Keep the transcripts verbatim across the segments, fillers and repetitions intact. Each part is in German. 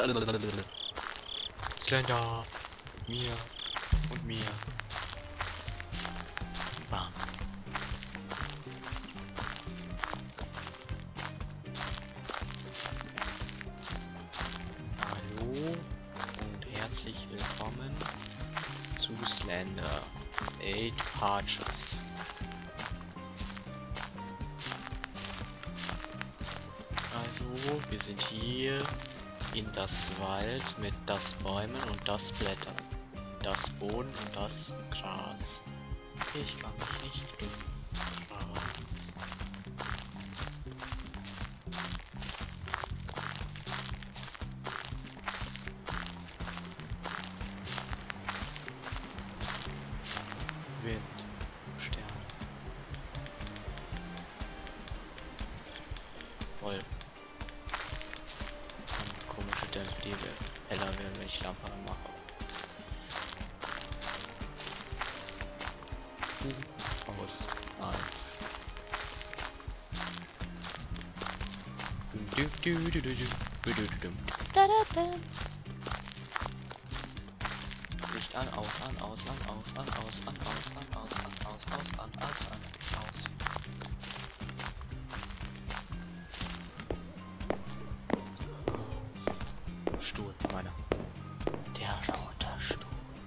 Slender. Mir. Und mir. Bam. Hallo und herzlich willkommen zu Slender. Eight Arches. Also, wir sind hier in das Wald mit das Bäumen und das Blättern, das Boden und das Gras. Ich kann mich nicht durch Gras. Wind, Sterne, Wolken. Komische Dämpfe, die heller werden, wenn ich Lampe anmache. Uh, aus eins. Licht an, aus, an, aus, an, aus, an, aus, an, aus, an, aus, an, aus, aus, an, aus, an, aus. Stuhl, meiner. Der Lauterstuhl.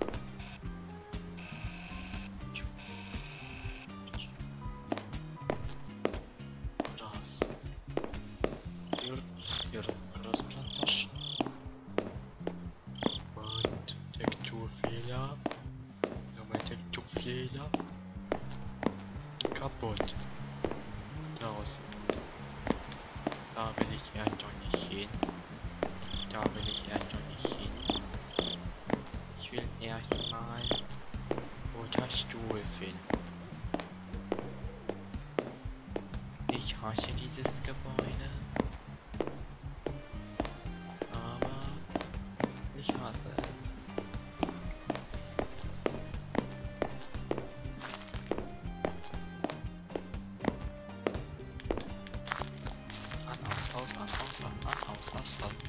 Gras. Hier, hier, Grasplantagen. Und Texturfehler. Nochmal Texturfehler. Kaputt. Raus. Da will ich einfach nicht hin. Da will ich erstmal nicht hin. Ich will erstmal unter Stuhl finden. Ich hasse dieses Gebäude. Aber ich hasse es. An, aus, aus, an, aus, an, an, aus, aus, an.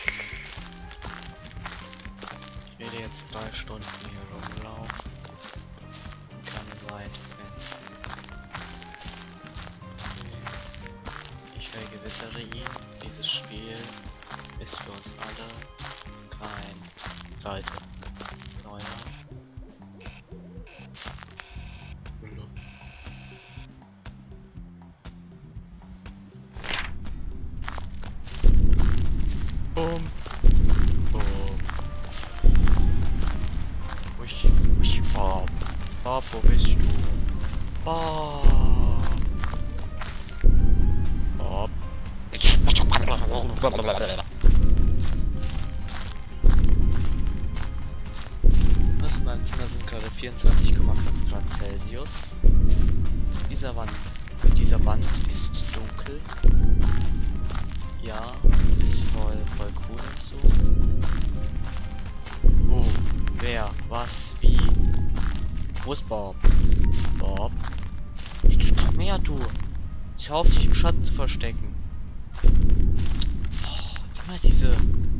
Ich werde jetzt drei Stunden hier rumlaufen. Keine Zeit finden. Ich vergewissere ihn, dieses Spiel ist für uns alle kein Seite. Neuer. Boom. Bob, Bob, wo bist du? Bob. Bob. Was in meinem Zimmer sind gerade vierundzwanzig Komma fünf Grad Celsius. Dieser Wand, dieser Wand ist dunkel. Ja, ist voll, voll cool und so. Oh, wer, was, wie? Wo ist Bob? Bob? Komm her, du! Ich hör auf, dich im Schatten zu verstecken. Oh, immer diese...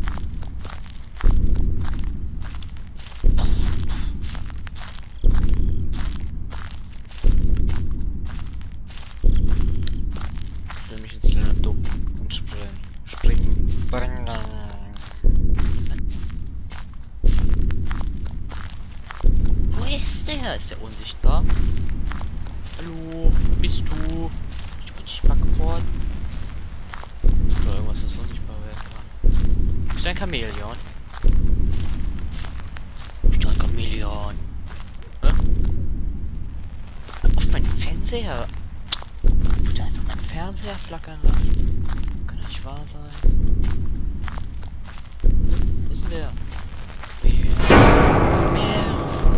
Ich will mich ins Länder ducken und springen. Springen. Springen. Ist der unsichtbar? Hallo, bist du? Ich bin nicht Backboard. Oder irgendwas, das unsichtbar werden kann. Bist du ein Chamäleon? Bist du ein Chamäleon? Hä? Auf meinen Fernseher? Ich würde einfach meinen Fernseher flackern lassen. Kann doch nicht wahr sein. Wo ist denn der? Mehr. Mehr.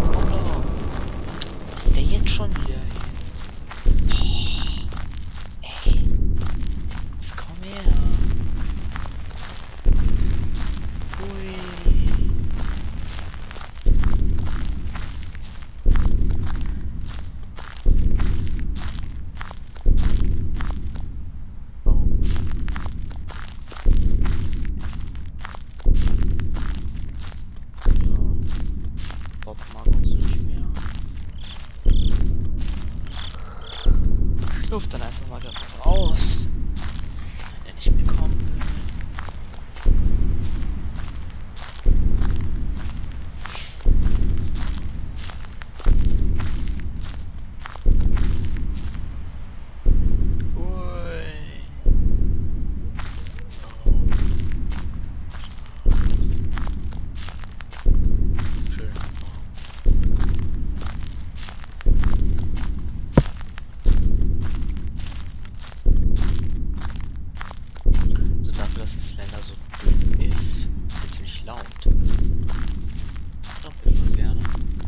Schon wieder, ey. Oh, ey. Jetzt komm her. Ui. Oh. nicht mehr. Ich luft dann einfach mal da raus. Wenn er nicht mehr kommen will. Dass das Slender so dünn ist, ist hier ziemlich laut. Doch, ich würde gerne.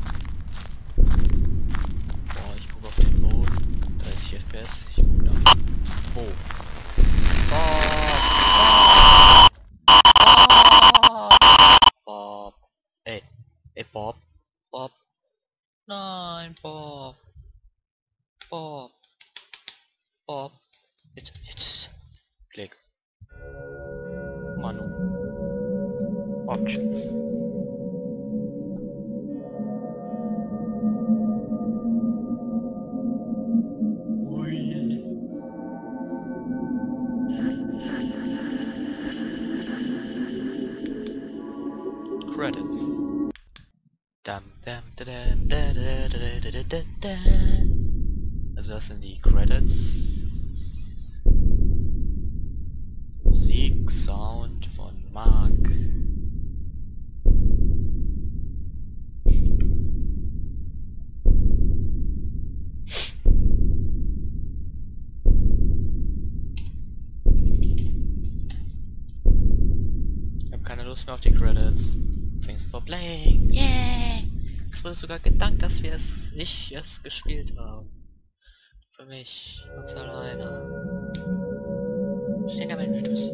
Boah, ich gucke auf den Boden. dreißig F P S. Ich gucke da. Wo? Bob! Bob! Bob! Ey! Ey, Bob! Bob! Nein, Bob! Bob! Bob! Jetzt, jetzt! Klick! Manu. Options. Ui. Credits. Dam, dam, da, dam, da, da, da, da, da, da, da. Also das sind die Credits. Musik, Sound von Mark. Ich habe keine Lust mehr auf die Credits. Thanks for playing. Yeah! Es wurde sogar gedankt, dass wir es, ich es gespielt haben. Für mich, ganz alleine. Steht da mein Mythos.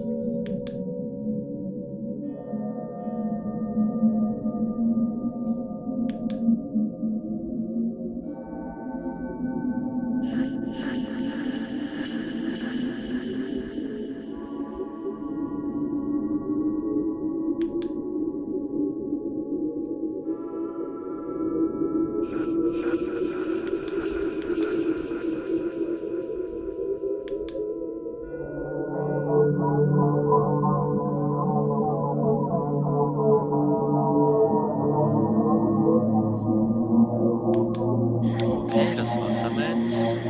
Okay, das war's damit.